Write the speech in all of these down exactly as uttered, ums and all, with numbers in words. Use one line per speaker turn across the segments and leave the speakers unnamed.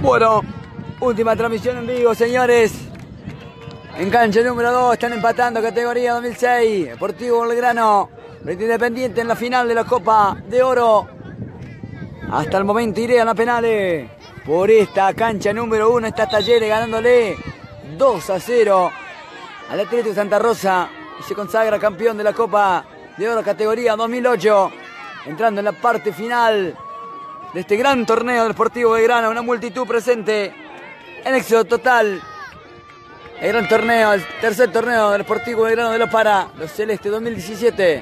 Bueno, última transmisión en vivo, señores. En cancha número dos están empatando categoría dos mil seis. Deportivo Belgrano frente a Independiente en la final de la Copa de Oro. Hasta el momento irían a penales. Por esta cancha número uno está Talleres ganándole dos a cero al Atlético Santa Rosa y se consagra campeón de la Copa de Oro categoría dos mil ocho. Entrando en la parte final de este gran torneo del Deportivo Belgrano, una multitud presente en éxito total. El gran torneo, el tercer torneo del Deportivo Belgrano de los Para, los Celestes dos mil diecisiete.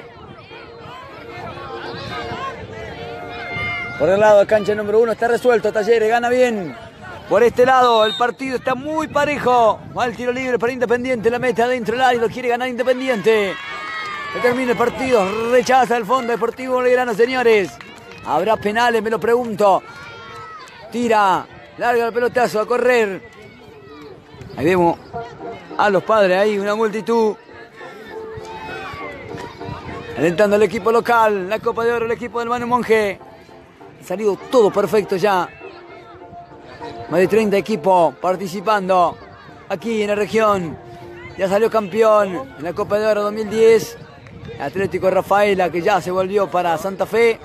Por el lado de cancha número uno está resuelto, Talleres gana bien. Por este lado el partido está muy parejo. Va el tiro libre para Independiente, la mete adentro del área, lo quiere ganar Independiente. Que termine el partido, rechaza el fondo Deportivo Belgrano, señores. ¿Habrá penales? Me lo pregunto. Tira, larga el pelotazo a correr. Ahí vemos a los padres ahí, una multitud. Alentando al equipo local, la Copa de Oro, el equipo del Manu Monje. Ha salido todo perfecto ya. Más de treinta equipos participando aquí en la región. Ya salió campeón en la Copa de Oro dos mil diez. Atlético Rafaela, que ya se volvió para Santa Fe.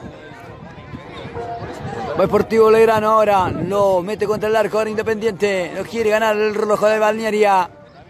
Deportivo Belgrano ahora lo mete contra el arco, ahora Independiente lo quiere ganar el rojo de Balnearia.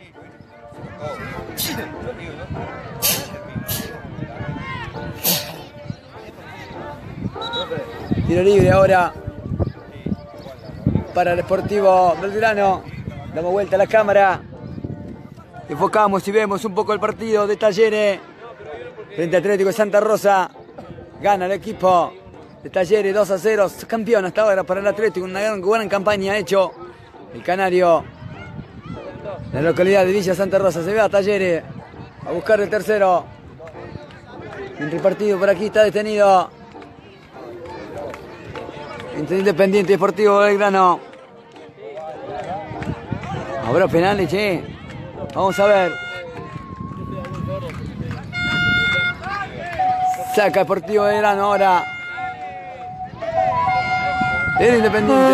Tiro libre ahora para el Deportivo Belgrano. Damos vuelta a la cámara, enfocamos y vemos un poco el partido de Talleres frente a Atlético de Santa Rosa. Gana el equipo de Talleres dos a cero, campeón hasta ahora para el Atlético, una gran, buena campaña ha hecho el canario en la localidad de Villa Santa Rosa. Se ve a Talleres a buscar el tercero, entre el partido por aquí está detenido entre Independiente y Deportivo Belgrano. ¿Habrá penales, che? Vamos a ver. Saca Deportivo Belgrano ahora. El Independiente.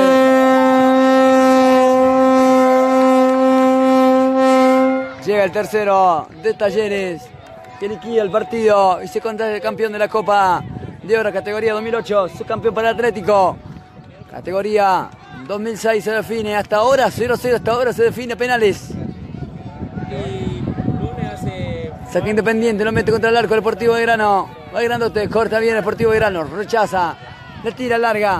Llega el tercero de Talleres, que liquida el partido y se contra el campeón de la Copa de Oro categoría dos mil ocho, subcampeón para el Atlético. Categoría dos mil seis se define hasta ahora, cero a cero hasta ahora se define penales. Saca Independiente, lo mete contra el arco el Deportivo Belgrano. Va grandote, corta bien el Deportivo Belgrano, rechaza, le tira larga.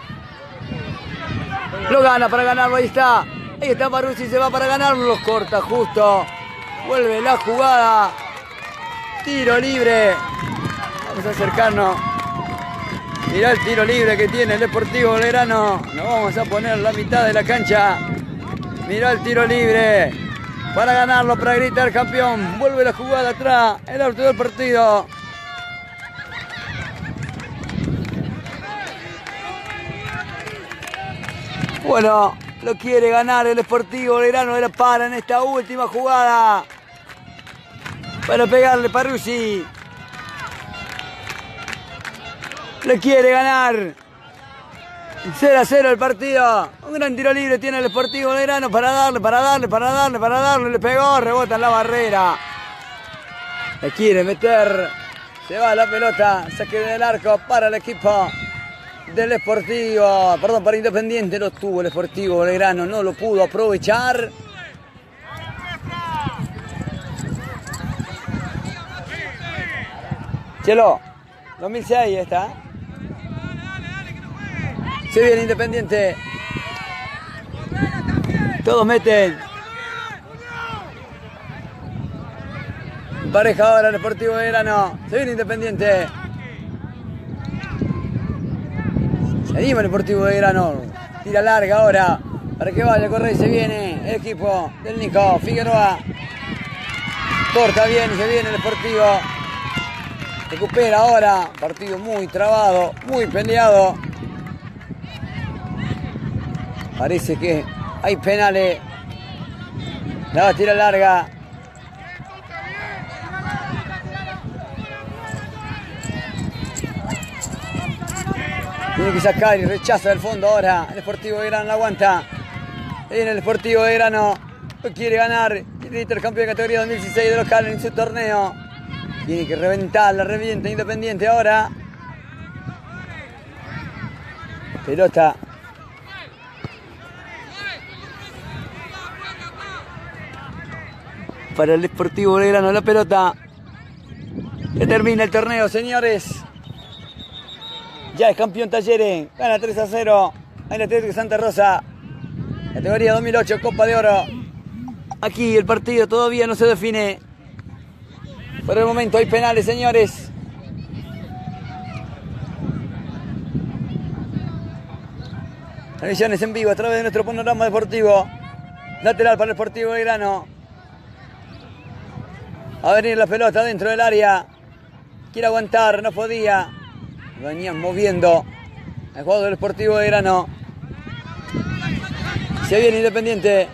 Lo gana para ganarlo, ahí está. Ahí está Maruzzi, se va para ganarlo, los corta justo. Vuelve la jugada. Tiro libre. Vamos a acercarnos. Mirá el tiro libre que tiene el Deportivo Belgrano. Nos vamos a poner la mitad de la cancha. Mirá el tiro libre. Para ganarlo, para gritar campeón. Vuelve la jugada atrás. El auto del partido. Bueno, lo quiere ganar el Deportivo Belgrano de la Para en esta última jugada. Para pegarle Paruzzi. Le quiere ganar. cero a cero el partido. Un gran tiro libre tiene el Deportivo Belgrano para darle, para darle, para darle, para darle. Le pegó, rebota en la barrera. Le quiere meter. Se va la pelota. Saque del arco para el equipo del Deportivo, perdón, para Independiente. No tuvo el Deportivo Belgrano, no lo pudo aprovechar. Chelo, dos mil seis está. Se viene Independiente. Todos meten. Pareja ahora el Deportivo Belgrano. Se viene Independiente. Se anima el Deportivo Belgrano. Tira larga ahora para que vaya a correr y se viene el equipo del Nico Figueroa. Corta bien y se viene el Deportivo. Recupera ahora. Partido muy trabado, muy peleado. Parece que hay penales. La tira larga. Tiene que sacar y rechaza del fondo ahora. El Sportivo Belgrano la aguanta. En el Sportivo Belgrano quiere ganar. Quiere ser campeón de categoría dos mil dieciséis de local en su torneo. Tiene que reventar, la revienta Independiente ahora. Pelota. Para el Sportivo Belgrano la pelota. Ya termina el torneo, señores. Ya es campeón Talleres. Gana tres a cero. En el Atlético Santa Rosa. Categoría dos mil ocho, Copa de Oro. Aquí el partido todavía no se define. Por el momento hay penales, señores. Transmisiones en vivo a través de nuestro panorama deportivo. Lateral para el Sportivo Belgrano. A venir la pelota dentro del área. Quiere aguantar, no podía. Venían moviendo el jugador del Sportivo Belgrano. Se viene Independiente.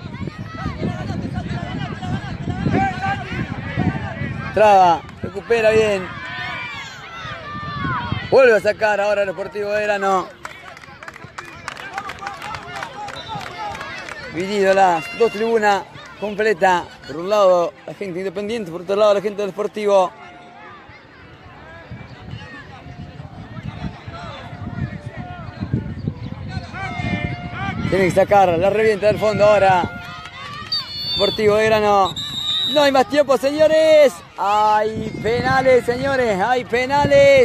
Traba, recupera bien. Vuelve a sacar ahora el Sportivo Belgrano. Dividido las dos tribunas completa. Por un lado la gente Independiente, por otro lado la gente del Sportivo. Tiene que sacar la revienta del fondo ahora. Sportivo Belgrano. No hay más tiempo, señores. Hay penales, señores. Hay penales.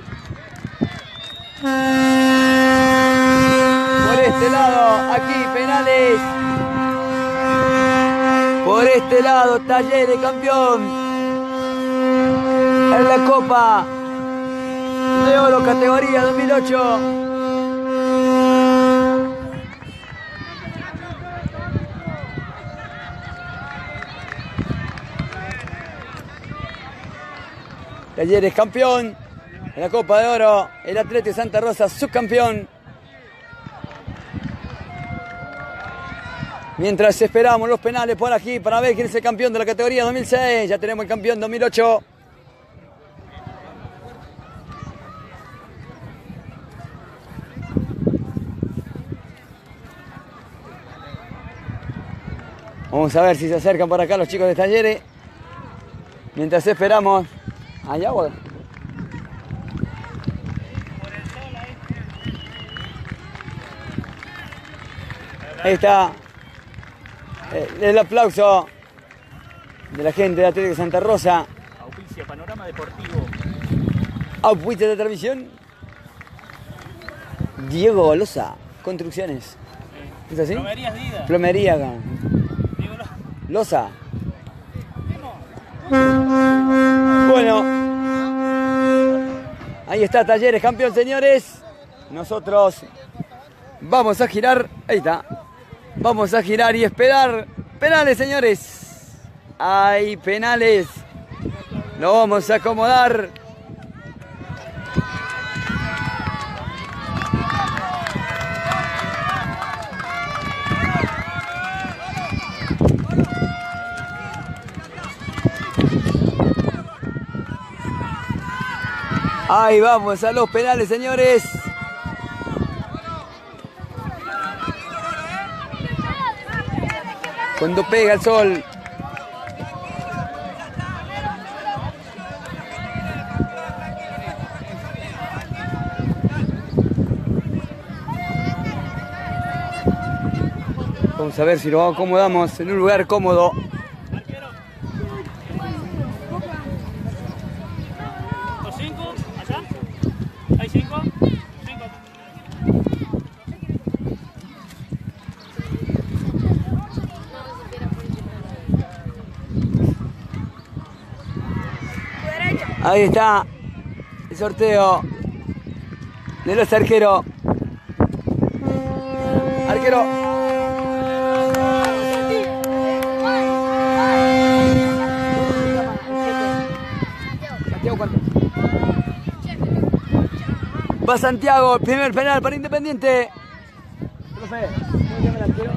Por este lado, aquí penales. Por este lado, Talleres campeón. En la Copa de Oro, categoría dos mil ocho. Talleres campeón en la Copa de Oro. El Atlético Santa Rosa subcampeón. Mientras esperamos los penales por aquí para ver quién es el campeón de la categoría dos mil seis. Ya tenemos el campeón dos mil ocho. Vamos a ver si se acercan por acá los chicos de Talleres. Mientras esperamos. ¿Hay agua? Ahí está el, el aplauso de la gente de Atlético Santa Rosa.
Auspicia Panorama Deportivo.
Auspicia de transmisión Diego Golosa Construcciones. ¿Es así?
Plomerías Dida.
Plomería acá.
Diego
Loza. Bueno, ahí está Talleres campeón, señores. Nosotros vamos a girar. Ahí está. Vamos a girar y esperar. Penales, señores. Hay penales. Lo vamos a acomodar. Ahí vamos a los penales, señores. Cuando pega el sol. Vamos a ver si lo acomodamos en un lugar cómodo. Ahí está el sorteo de los arqueros. Arquero. Santiago, ¿cuánto? Va Santiago, primer penal para Independiente. Profe, ¿cómo se llama el arquero?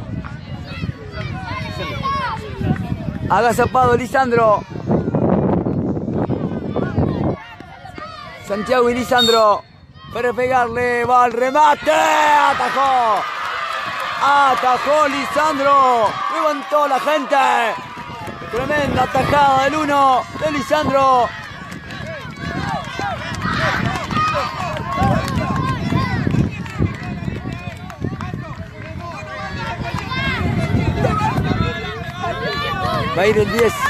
Agazapado Lisandro. Santiago y Lisandro. para pegarle, va al remate, atajó, atajó Lisandro, levantó la gente, tremenda atajada del uno de Lisandro. Va a ir el diez.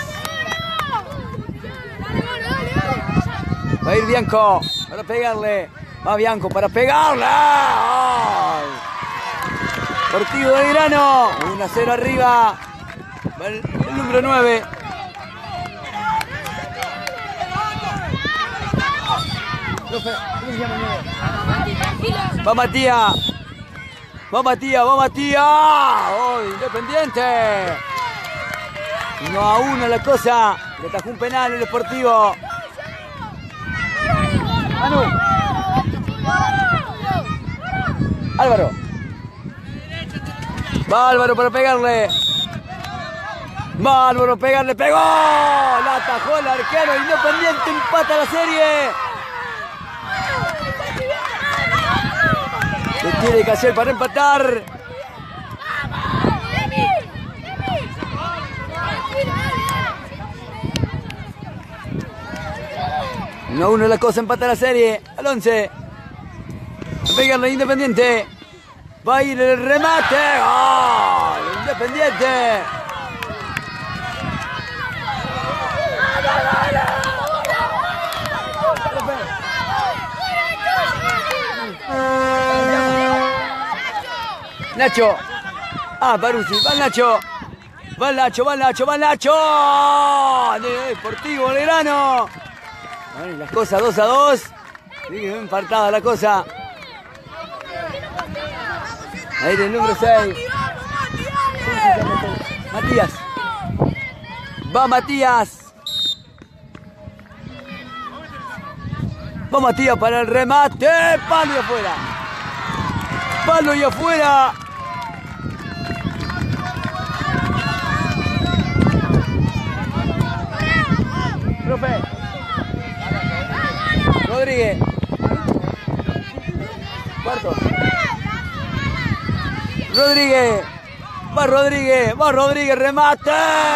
Va a ir Bianco para pegarle. Va Bianco para pegarle. ¡Ay! Deportivo Belgrano. uno a cero arriba. Va el, el número nueve. Va Matías. Va Matías. Va Matías. ¡Oh, Independiente! uno a uno la cosa. Le atajó un penal el Deportivo. Manu. Álvaro. Va Álvaro para pegarle. Va Álvaro para pegarle. ¡Pegó! La atajó el arquero. Independiente empata la serie. ¿Qué tiene que hacer para empatar? uno a uno la cosa, empata la serie. Al once. A pegarle Independiente. Va a ir el remate. ¡Oh! Independiente. Nacho. Ah, Paruzzi. Va el Nacho. Va el Nacho, va el Nacho, va el Nacho. Deportivo Belgrano. Las cosas dos a dos. Sigue infartada la cosa. Ahí el número seis. Matías. Va Matías. Va Matías para el remate. Palo y afuera. Palo y afuera. Profe. Rodríguez. Cuarto. Rodríguez. Va Rodríguez. Va Rodríguez. Remate.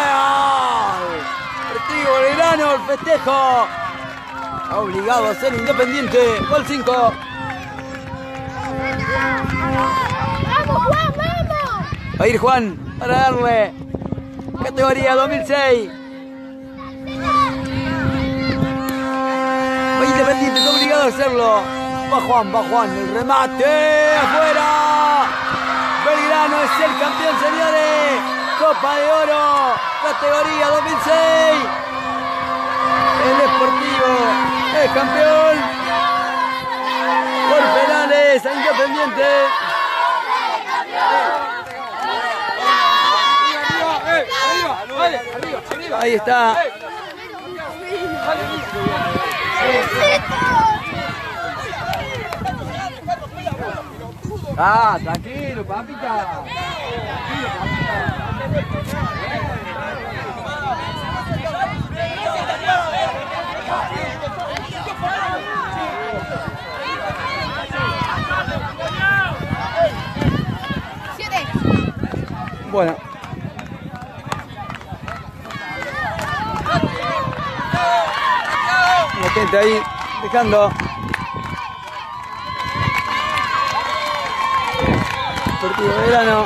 Deportivo Belgrano. El festejo. Obligado a ser Independiente. Gol cinco.
¡Vamos, Juan! ¡Vamos!
Va a ir Juan para darle. Categoría dos mil seis. Independiente está obligado a hacerlo. Va Juan, va Juan, el remate afuera. Belgrano es el campeón, señores. Copa de Oro, categoría dos mil seis. El Deportivo es campeón. Por penales a Independiente. Ahí está. Ah, tranquilo, papita. Tranquilo, papita.
Siete.
Bueno. La gente ahí dejando. Deportivo Belgrano.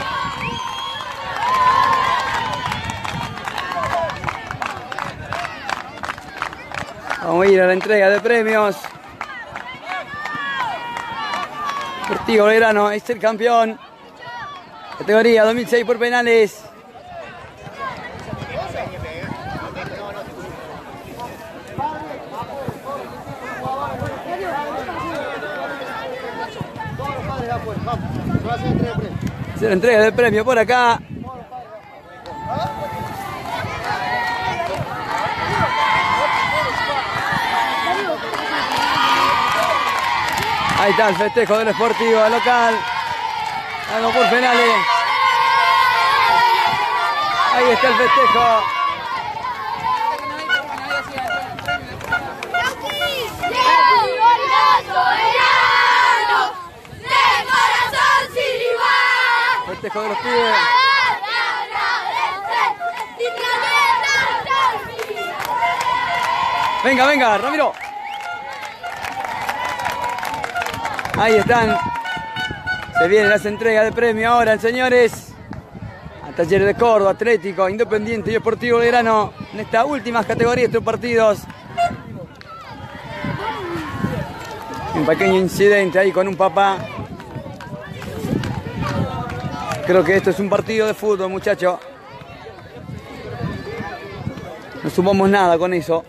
Vamos a ir a la entrega de premios. Deportivo Belgrano es el campeón. Categoría dos mil seis por penales. Se la entrega del premio por acá. Ahí está el festejo del Sportivo local. Ganó por penales. Ahí está el festejo.
¡Glorioso!
trabajo de los pibes. Venga, venga, Ramiro. Ahí están. Se vienen las entregas de premio ahora, señores. A Talleres de Córdoba, Atlético, Independiente y Sportivo Belgrano. En estas últimas categorías de estos partidos. Un pequeño incidente ahí con un papá. Creo que esto es un partido de fútbol, muchachos. No sumamos nada con eso.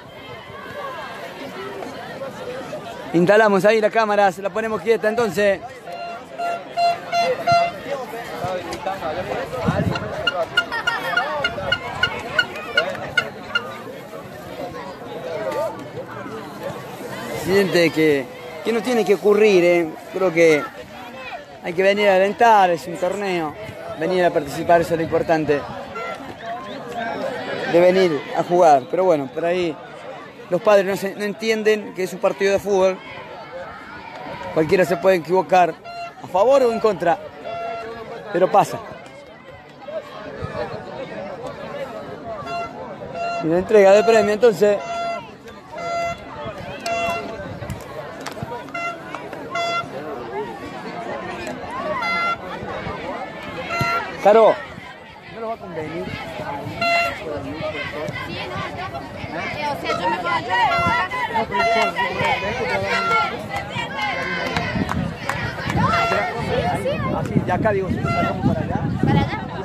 Instalamos ahí la cámara, se la ponemos quieta entonces. Incidente que, que no tiene que ocurrir, ¿eh? Creo que hay que venir a alentar, es un torneo. Venir a participar, eso es lo importante. De venir a jugar, pero bueno, por ahí los padres no, se, no entienden que es un partido de fútbol. Cualquiera se puede equivocar, a favor o en contra, pero pasa. Y la entrega de premio, entonces. Caro, ¿no lo va a convenir?
O sea, yo me puedo acá.
Así, de acá digo, si lo sacamos para allá.
¿Para allá? No,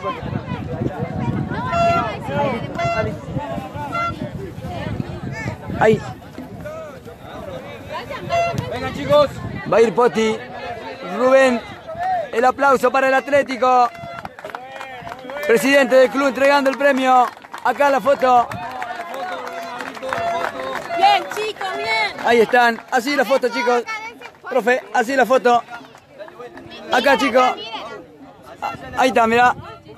es que no, después.
Ahí.
Vengan, chicos.
Va a ir Poti. Rubén, el aplauso para el Atlético. Presidente del club entregando el premio. Acá la foto.
Bien, chicos, bien.
Ahí están. Así la foto, chicos. Profe, así la foto. Acá, chicos. Ahí está, mirá.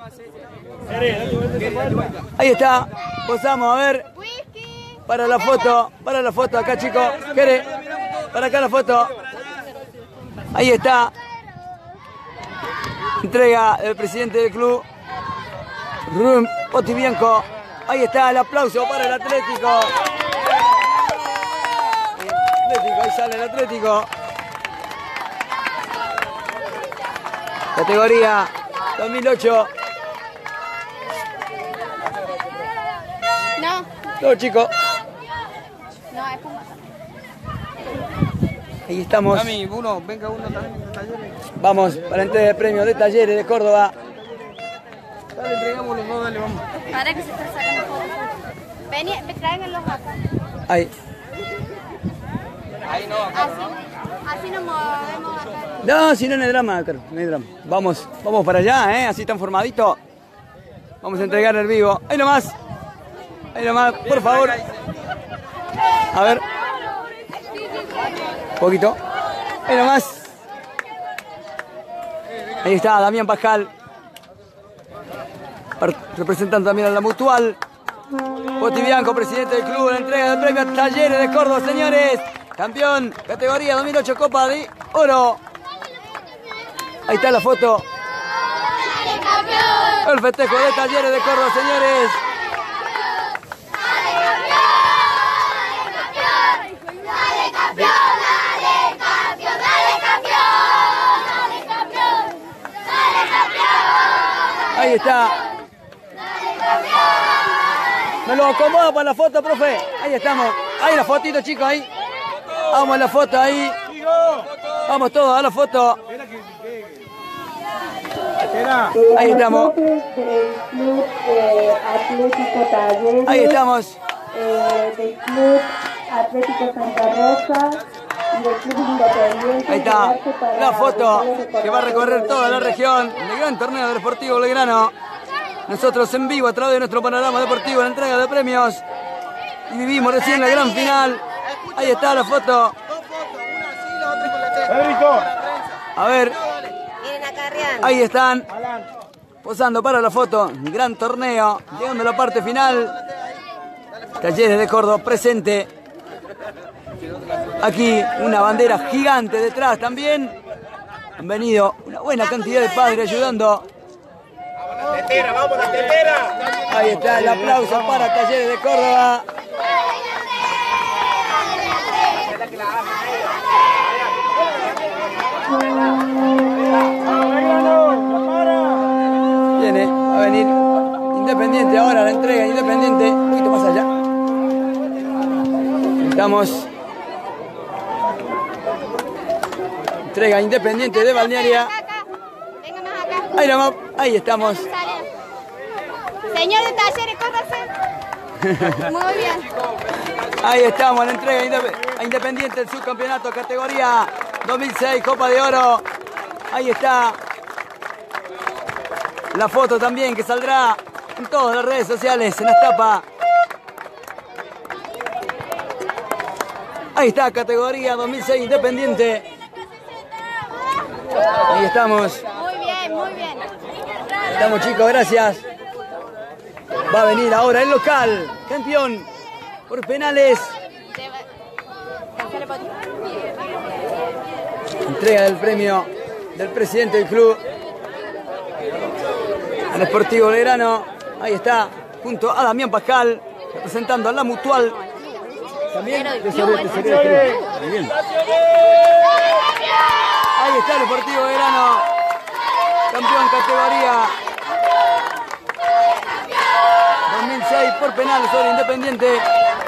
Ahí está. Posamos, a ver. Para la foto. Para la foto, acá, chicos. ¿Quiere? Para acá la foto. Ahí está. Entrega el presidente del club. Rubén Poti Bianco. Ahí está el aplauso para el Atlético. Atlético, ahí sale el Atlético. Categoría dos mil ocho.
No,
No, chicos.
no, es Puma.
Ahí estamos.
Mami, uno, venga uno también de Talleres.
Vamos para la entrega de premios de Talleres de Córdoba.
Dale, entregamos los dos, dale, vamos.
Para que se está sacando fotos. Vení, me traigan los acá.
Ahí.
Ahí no, acá.
Así, así nos movemos acá.
No, si no, no hay drama, Caro, no hay drama. Vamos, vamos para allá, ¿eh? Así tan formadito. Vamos a entregar el vivo. Ahí nomás. Ahí nomás, por favor. A ver. Un poquito. Ahí nomás. Ahí está, Damián Pascal. Representando también a la Mutual. Poti Bianco, presidente del club, la entrega del premio a Talleres de Córdoba, señores. Campeón, categoría dos mil ocho, Copa de Oro. Ahí está la foto. El festejo de Talleres de Córdoba, señores. Ahí está. Me lo acomoda para la foto, profe. Ahí estamos. Ahí la fotito, chicos, ahí. Vamos a la foto ahí. Vamos todos a la foto. Ahí estamos. Ahí estamos.
Del Club Atlético Santa Rosa y del Club Independiente.
Ahí está la foto que va a recorrer toda la región del gran torneo del Sportivo Belgrano. Nosotros en vivo a través de nuestro panorama deportivo, la entrega de premios. Y vivimos recién la gran final. Ahí está la foto. A ver. Ahí están. Posando para la foto. Gran torneo. Llegando a la parte final. Talleres de Córdoba presente. Aquí una bandera gigante detrás también. Han venido una buena cantidad de padres ayudando
Tetera, vamos la Tetera.
Ahí está el aplauso para Talleres de Córdoba. Viene, va a venir Independiente ahora, la entrega Independiente, un poquito más allá. Estamos. Entrega Independiente de Balnearia.
Venga más acá.
Ahí nomás, ahí estamos.
Señor de Talleres, córrase. Muy bien.
Ahí estamos, la entrega a Independiente del subcampeonato, categoría dos mil seis, Copa de Oro. Ahí está la foto también que saldrá en todas las redes sociales, en la tapa. Ahí está, categoría dos mil seis, Independiente. Ahí estamos.
Muy bien, muy bien.
Estamos, chicos, gracias. Va a venir ahora el local, campeón por penales. Entrega del premio del presidente del club, el Sportivo Belgrano. Ahí está, junto a Damián Pascal, representando a la Mutual. También tesorero, tesorero, tesorero. Muy bien. Ahí está el Sportivo Belgrano, campeón categoría dos mil seis por penales sobre Independiente.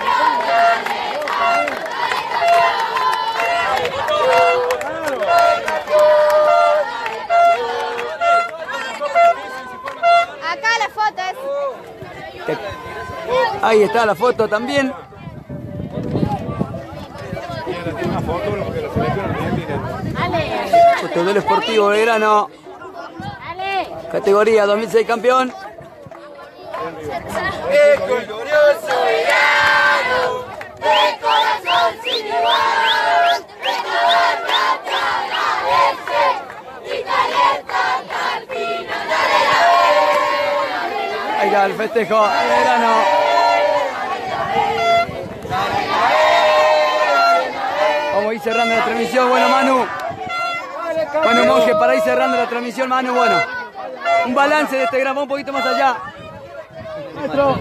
Acá la foto es.
Ahí está la foto también. Foto del Sportivo Belgrano. Categoría dos mil seis campeón.
¡Qué glorioso verano! ¡De corazón sin igual! ¡Esta te agradece! ¡Y te alienta hasta el final!
Ahí está el festejo de Belgrano. Vamos a ir cerrando la transmisión. Bueno, Manu. Manu Monge, para ir cerrando la transmisión, Manu. Bueno, un balance de este gramo un poquito más allá. Maestro.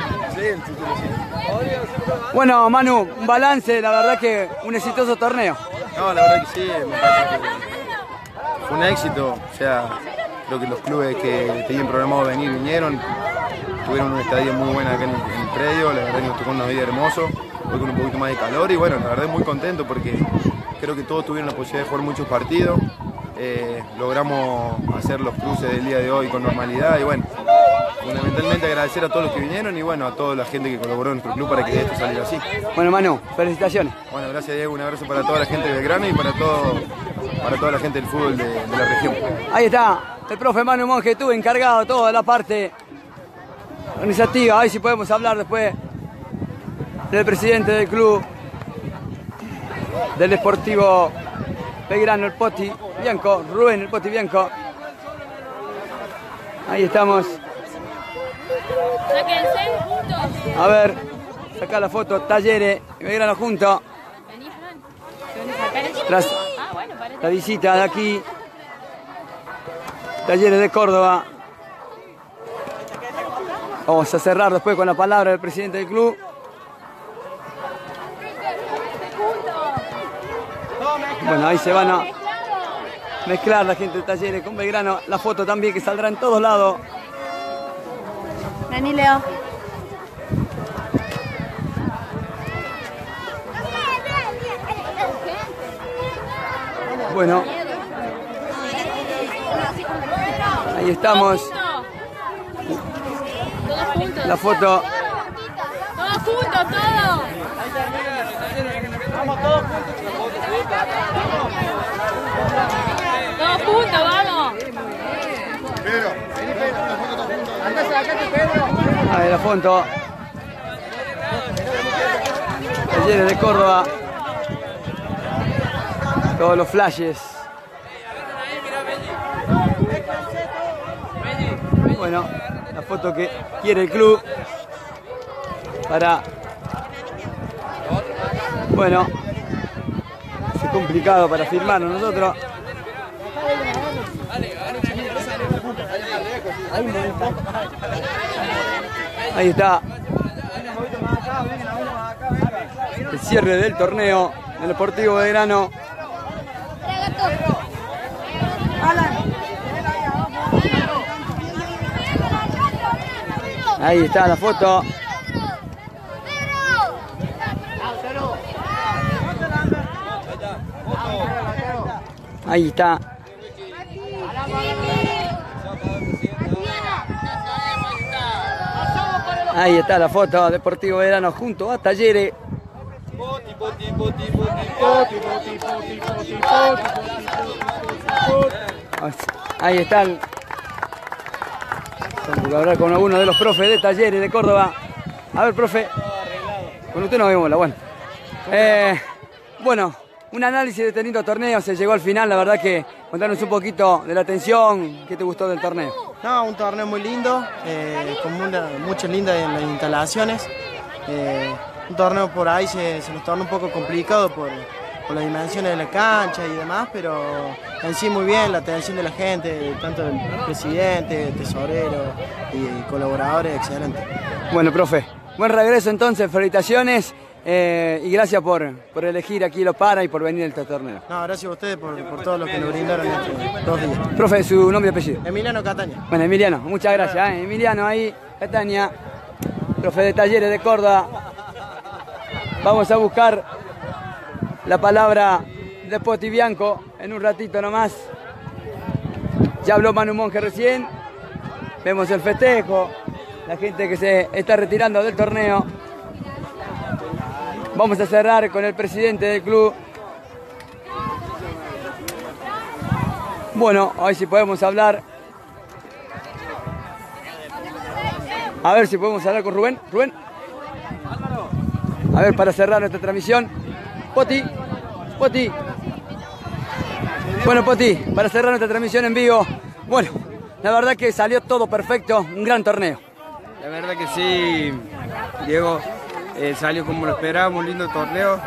Bueno, Manu, un balance, la verdad que un exitoso torneo.
No, la verdad que sí, me parece que fue un éxito. O sea, creo que los clubes que tenían programado venir vinieron. Tuvieron un estadio muy bueno acá en el, en el predio, la verdad que nos tocó un día hermoso, hoy con un poquito más de calor y bueno, la verdad muy contento porque creo que todos tuvieron la posibilidad de jugar muchos partidos. Eh, logramos hacer los cruces del día de hoy con normalidad y bueno, fundamentalmente agradecer a todos los que vinieron y bueno, a toda la gente que colaboró en nuestro club para que esto saliera así.
Bueno, Manu, felicitaciones.
Bueno, gracias Diego, un abrazo para toda la gente de Belgrano y para, todo, para toda la gente del fútbol de, de la región.
Ahí está, el profe Manu Monge estuvo encargado de toda la parte organizativa, a ver si podemos hablar después del presidente del club, del Sportivo Belgrano, el Poti Bianco, Rubén, el Poti Bianco. Ahí estamos.
Sáquense juntos.
A ver, saca la foto, Talleres y Belgrano juntos.
Vení, Fran. ¿Te van a sacar eso?
Tras
Ah, bueno, parece.
la visita de aquí, Talleres de Córdoba. Vamos a cerrar después con la palabra del presidente del club. Bueno, ahí se van a mezclar la gente de Talleres con Belgrano. La foto también que saldrá en todos lados.
Vení, Leo.
Bueno, ahí estamos.
Todos juntos.
La foto.
Todos juntos, todos. Todos juntos, vamos.
Ahí la foto. Talleres de Córdoba. Todos los flashes. Bueno, la foto que quiere el club para... Bueno, es complicado para firmarlo nosotros. Ahí está el cierre del torneo del Deportivo Belgrano. Ahí está la foto. Ahí está. Ahí está la foto, Deportivo Belgrano junto a Talleres. Ahí están. Vamos a hablar con alguno de los profes de Talleres de Córdoba. A ver, profe. Con usted nos vemos la bueno. Eh, bueno, un análisis de este lindo torneo. Se llegó al final, la verdad que contanos un poquito de la tensión. ¿Qué te gustó del torneo?
No, un torneo muy lindo, eh, con una, muchas lindas en las instalaciones. Eh, un torneo por ahí se, se nos torna un poco complicado por, por las dimensiones de la cancha y demás, pero en sí muy bien, la atención de la gente, tanto del presidente, tesorero y colaboradores, excelente.
Bueno, profe, buen regreso entonces, felicitaciones. Eh, y gracias por, por elegir aquí Los Para y por venir a este torneo.
No, gracias a ustedes por, por todo lo que nos brindaron estos dos días.
Profe, su nombre y apellido.
Emiliano Cataña.
Bueno, Emiliano, muchas gracias. ¿eh? Emiliano ahí, Cataña, profe de Talleres de Córdoba. Vamos a buscar la palabra de Poti Bianco en un ratito nomás. Ya habló Manu Monge recién. Vemos el festejo, la gente que se está retirando del torneo. Vamos a cerrar con el presidente del club. Bueno, hoy sí podemos hablar. A ver si podemos hablar con Rubén. Rubén. A ver, para cerrar nuestra transmisión. Poti. Poti. Bueno, Poti, para cerrar nuestra transmisión en vivo. Bueno, la verdad que salió todo perfecto. Un gran torneo.
La verdad que sí, Diego. Eh, salió como lo esperábamos, un lindo torneo.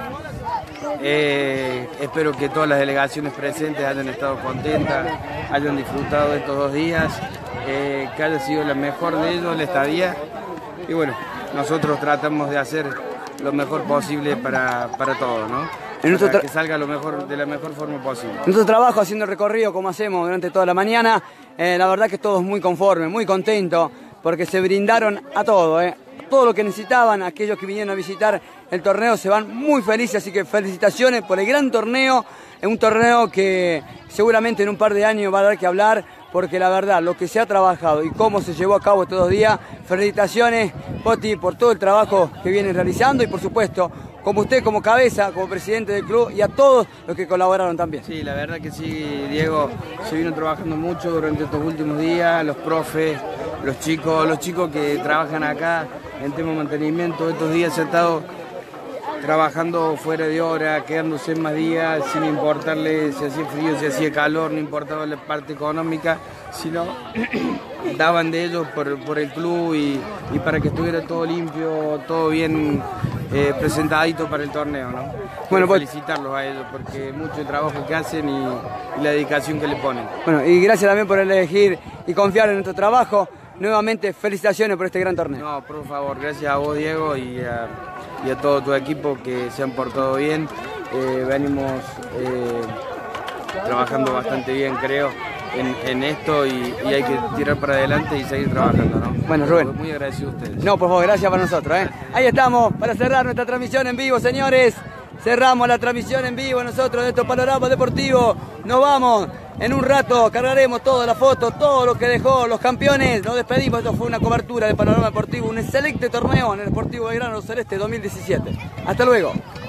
Eh, espero que todas las delegaciones presentes hayan estado contentas, hayan disfrutado de estos dos días, eh, que haya sido la mejor de ellos, la estadía. Y bueno, nosotros tratamos de hacer lo mejor posible para, para todos, ¿no? Para que salga lo mejor, de la mejor forma posible.
Nuestro trabajo haciendo el recorrido como hacemos durante toda la mañana, eh, la verdad que todos muy conformes, muy contentos, porque se brindaron a todo, ¿eh? Todo lo que necesitaban, aquellos que vinieron a visitar el torneo se van muy felices, así que felicitaciones por el gran torneo, es un torneo que seguramente en un par de años va a dar que hablar, porque la verdad, lo que se ha trabajado y cómo se llevó a cabo estos dos días, felicitaciones, Poti, por todo el trabajo que vienen realizando y por supuesto, como usted como cabeza, como presidente del club y a todos los que colaboraron también.
Sí, la verdad que sí, Diego, se vino trabajando mucho durante estos últimos días, los profes, los chicos, los chicos que trabajan acá en tema de mantenimiento, estos días se ha estado trabajando fuera de hora, quedándose más días, sin importarle si hacía frío, si hacía calor, no importaba la parte económica, sino daban de ellos por, por el club y, y para que estuviera todo limpio, todo bien eh, presentadito para el torneo, ¿no? Bueno, pues, felicitarlos a ellos porque mucho trabajo que hacen y, y la dedicación que le ponen.
Bueno, y gracias también por elegir y confiar en nuestro trabajo. Nuevamente, felicitaciones por este gran torneo.
No, por favor, gracias a vos, Diego, y a, y a todo tu equipo que se han portado bien. Eh, venimos eh, trabajando bastante bien, creo, en, en esto y, y hay que tirar para adelante y seguir trabajando, ¿no?
Bueno, Rubén.
Muy agradecido a ustedes.
No, por favor, gracias para nosotros, ¿eh? Ahí estamos, para cerrar nuestra transmisión en vivo, señores. Cerramos la transmisión en vivo nosotros de estos panoramas deportivos. Nos vamos. En un rato cargaremos toda la foto, todo lo que dejó los campeones. Nos despedimos. Esto fue una cobertura de Panorama Deportivo, un excelente torneo en el Deportivo Belgrano Celeste dos mil diecisiete. Hasta luego.